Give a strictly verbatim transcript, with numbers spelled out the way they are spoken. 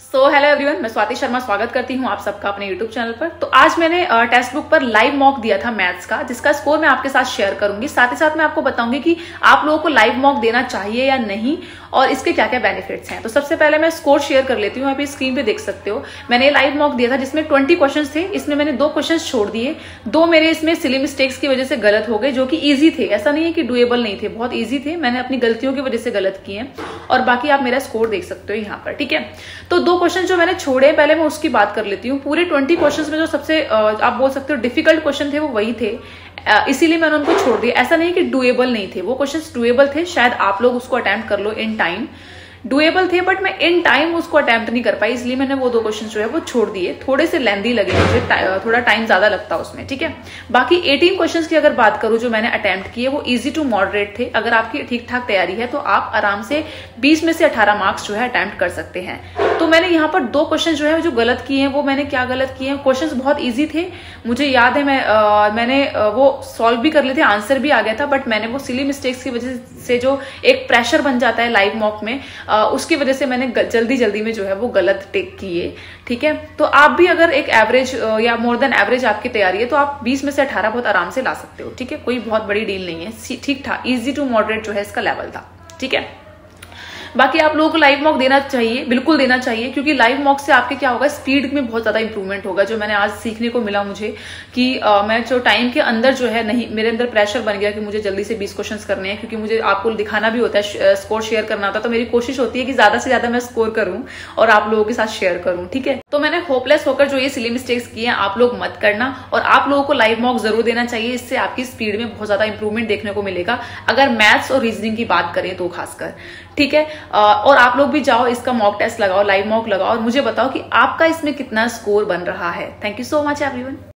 So hello everyone, मैं स्वाति शर्मा स्वागत करती हूँ आप सबका अपने यूट्यूब चैनल पर। तो आज मैंने टेक्स्ट बुक पर लाइव मॉक दिया था मैथ्स का, जिसका स्कोर मैं आपके साथ शेयर करूंगी। साथ ही साथ मैं आपको बताऊंगी कि आप लोगों को लाइव मॉक देना चाहिए या नहीं और इसके क्या क्या बेनिफिट्स हैं। तो सबसे पहले मैं स्कोर शेयर कर लेती हूँ। आप स्क्रीन पे देख सकते हो, मैंने लाइव मॉक दिया था जिसमें ट्वेंटी क्वेश्चन थे। इसमें मैंने दो क्वेश्चन छोड़ दिए, दो मेरे इसमें सिली मिस्टेक्स की वजह से गलत हो गए, जो कि ईजी थे। ऐसा नहीं है कि डुएबल नहीं थे, बहुत ईजी थे, मैंने अपनी गलतियों की वजह से गलत किए हैं। और बाकी आप मेरा स्कोर देख सकते हो यहाँ पर, ठीक है। तो दो क्वेश्चन जो मैंने छोड़े, पहले मैं उसकी बात कर लेती हूँ। पूरे ट्वेंटी क्वेश्चंस में जो सबसे आप बोल सकते हो डिफिकल्ट क्वेश्चन थे वो वही थे, इसीलिए मैंने उनको छोड़ दिया। ऐसा नहीं कि डुएबल नहीं थे, वो क्वेश्चंस डुएबल थे, शायद आप लोग उसको अटेम्प्ट कर लो इन टाइम। डुएबल थे बट मैं इन टाइम उसको अटेम्प्ट नहीं कर पाई, इसलिए मैंने वो दो क्वेश्चन जो है वो छोड़ दिए। थोड़े से लेंदी लगे मुझे, थोड़ा टाइम ज्यादा लगता उसमें, ठीक है। बाकी अठारह क्वेश्चंस की अगर बात करूं जो मैंने अटेम्प्ट किए, वो इजी टू मॉडरेट थे। अगर आपकी ठीक ठाक तैयारी है तो आप आराम से बीस में से अठारह मार्क्स जो है अटेम्प्ट कर सकते हैं। तो मैंने यहाँ पर दो क्वेश्चन जो है जो गलत किए हैं, वो मैंने क्या गलत किए हैं। क्वेश्चन बहुत ईजी थे, मुझे याद है, मैं आ, मैंने आ, वो सॉल्व भी कर लिए थे, आंसर भी आ गया था, बट मैंने वो सिली मिस्टेक्स की वजह से जो एक प्रेशर बन जाता है लाइव मॉक में, आ, उसकी वजह से मैंने जल्दी जल्दी में जो है वो गलत टेक किए, ठीक है। तो आप भी अगर एक एवरेज या मोर देन एवरेज आपकी तैयारी है तो आप बीस में से अठारह बहुत आराम से ला सकते हो, ठीक है। कोई बहुत बड़ी डील नहीं है, ठीक था, इजी टू मॉडरेट जो है इसका लेवल था, ठीक है। बाकी आप लोगों को लाइव मॉक देना चाहिए, बिल्कुल देना चाहिए, क्योंकि लाइव मॉक से आपके क्या होगा, स्पीड में बहुत ज्यादा इंप्रूवमेंट होगा। जो मैंने आज सीखने को मिला मुझे कि आ, मैं जो टाइम के अंदर जो है, नहीं, मेरे अंदर प्रेशर बन गया कि मुझे जल्दी से बीस क्वेश्चंस करने हैं, क्योंकि मुझे आपको दिखाना भी होता है, स्कोर शेयर करना होता है। तो मेरी कोशिश होती है कि ज्यादा से ज्यादा मैं स्कोर करूं और आप लोगों के साथ शेयर करूं, ठीक है। तो मैंने होपलेस होकर जो ये सिली मिस्टेक्स किए हैं, आप लोग मत करना, और आप लोगों को लाइव मॉक जरूर देना चाहिए। इससे आपकी स्पीड में बहुत ज्यादा इंप्रूवमेंट देखने को मिलेगा, अगर मैथ्स और रीजनिंग की बात करें तो खासकर, ठीक है। और आप लोग भी जाओ, इसका मॉक टेस्ट लगाओ, लाइव मॉक लगाओ और मुझे बताओ कि आपका इसमें कितना स्कोर बन रहा है। Thank you so much everyone.